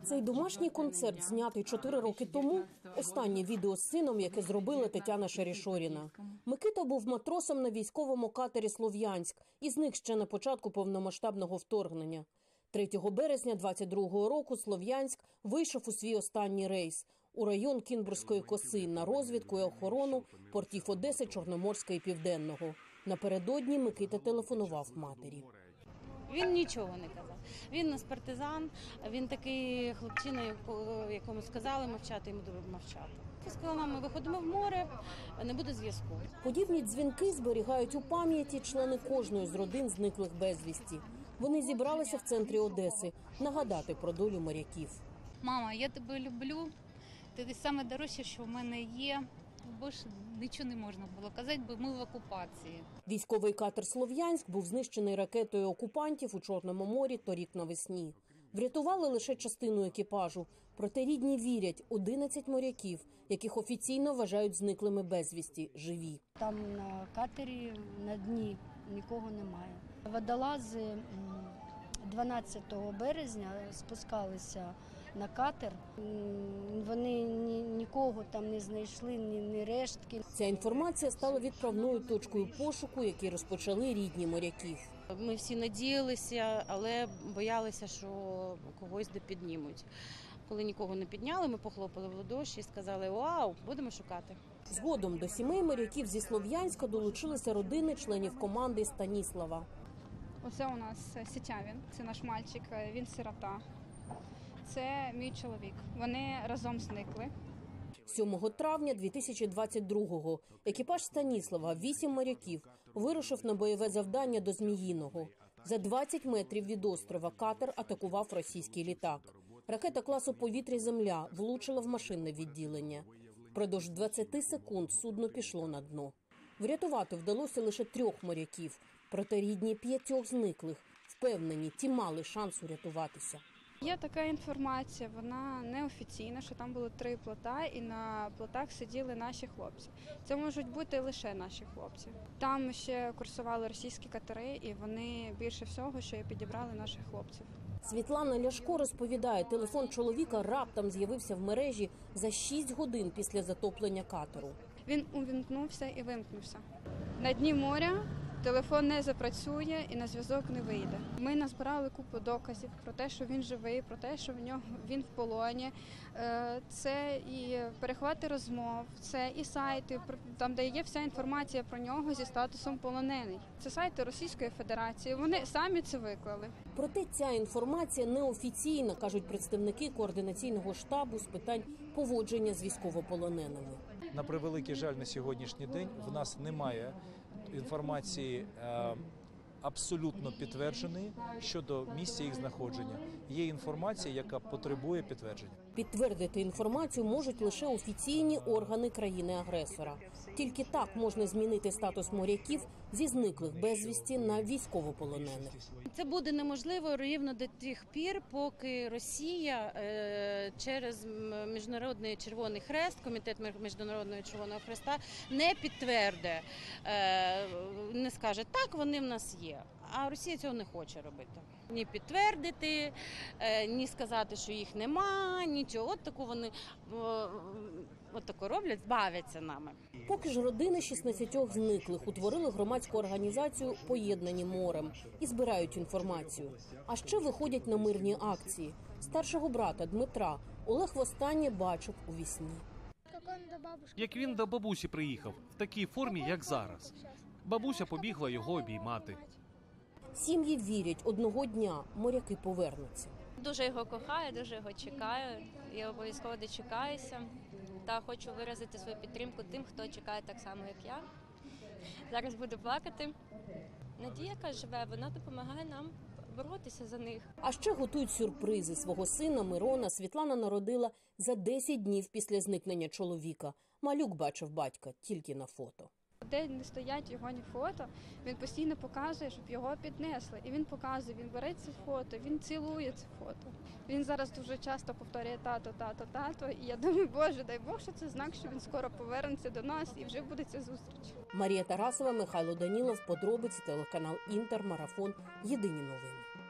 Цей домашній концерт, знятий 4 роки тому, останнє відео з сином, яке зробила Тетяна Шарішоріна. Микита був матросом на військовому катері «Слов'янськ» і зник ще на початку повномасштабного вторгнення. 3 березня 22-го року «Слов'янськ» вийшов у свій останній рейс у район Кінбурзької коси на розвідку і охорону портів Одеси, Чорноморська і Південного. Напередодні Микита телефонував матері. Він нічого не казав. Він у нас партизан, він такий хлопчина, якому сказали мовчати, йому треба мовчати. Сказала, мама, ми виходимо в море, не буде зв'язку. Подібні дзвінки зберігають у пам'яті члени кожної з родин зниклих безвісті. Вони зібралися в центрі Одеси нагадати про долю моряків. Мама, я тебе люблю, ти саме дорожче, що в мене є. Більше нічого не можна було казати, бо ми в окупації. Військовий катер «Слов'янськ» був знищений ракетою окупантів у Чорному морі торік навесні. Врятували лише частину екіпажу. Проте рідні вірять, 11 моряків, яких офіційно вважають зниклими безвісті, живі. Там на катері на дні нікого немає. Водолази 12 березня спускалися на катер. Вони нікого там не знайшли, ні рештки. Ця інформація стала відправною точкою пошуку, який розпочали рідні моряків. Ми всі надіялися, але боялися, що когось де піднімуть. Коли нікого не підняли, ми похлопали в ладоші і сказали: «Вау, будемо шукати». Згодом до сімей моряків зі Слов'янська долучилися родини членів команди Станіслава. Оце у нас Сітявін, це наш мальчик, він сирота. Це мій чоловік. Вони разом зникли. 7 травня 2022-го екіпаж Станіслава, 8 моряків, вирушив на бойове завдання до Зміїного. За 20 метрів від острова катер атакував російський літак. Ракета класу «Повітря-Земля» влучила в машинне відділення. Впродовж 20 секунд судно пішло на дно. Врятувати вдалося лише 3 моряків. Проте рідні 5 зниклих впевнені, ті мали шанс урятуватися. Є така інформація, вона неофіційна, що там було 3 плота і на плотах сиділи наші хлопці. Це можуть бути лише наші хлопці. Там ще курсували російські катери і вони більше всього, що і підібрали наших хлопців. Світлана Ляшко розповідає, телефон чоловіка раптом з'явився в мережі за 6 годин після затоплення катеру. Він увімкнувся і вимкнувся. На дні моря телефон не запрацює і на зв'язок не вийде. Ми назбирали купу доказів про те, що він живий, про те, що він в полоні. Це і перехвати розмов, це і сайти, там, де є вся інформація про нього зі статусом полонений. Це сайти Російської Федерації, вони самі це виклали. Проте ця інформація неофіційна, кажуть представники координаційного штабу з питань поводження з військовополоненими. На превеликий жаль, на сьогоднішній день в нас немає інформації абсолютно підтвердженої щодо місця їх знаходження. Є інформація, яка потребує підтвердження. Підтвердити інформацію можуть лише офіційні органи країни-агресора. Тільки так можна змінити статус моряків зі зниклих безвісті на військовополонених. Це буде неможливо рівно до тих пір, поки Росія через Міжнародний Червоний Хрест, Комітет Міжнародного Червоного Хреста, не підтвердить, не скаже, так, вони в нас є. А Росія цього не хоче робити. Ні підтвердити, ні сказати, що їх нема, нічого. От таку вони роблять, збавляться нами. Поки ж родини 16 зниклих утворили громадську організацію «Поєднані морем» і збирають інформацію. А ще виходять на мирні акції. Старшого брата Дмитра Олег востаннє бачив у вісні. Як він до бабусі приїхав, в такій формі, як зараз. Бабуся побігла його обіймати. Сім'ї вірять, одного дня моряки повернуться. Дуже його кохаю, дуже його чекаю. Я обов'язково дочекаюся. Та хочу виразити свою підтримку тим, хто чекає так само, як я. Зараз буду плакати. Надія, яка живе, вона допомагає нам боротися за них. А ще готують сюрпризи. Свого сина Мирона Світлана народила за 10 днів після зникнення чоловіка. Малюк бачив батька тільки на фото. Де не стоять його ні фото, він постійно показує, щоб його піднесли. І він показує, він бере це фото, він цілує це фото. Він зараз дуже часто повторює тато, тато, тато. І я думаю, Боже, дай Бог, що це знак, що він скоро повернеться до нас і вже буде ця зустріч. Марія Тарасова, Михайло Данілов, подробиці, телеканал Інтер, Марафон. Єдині новини.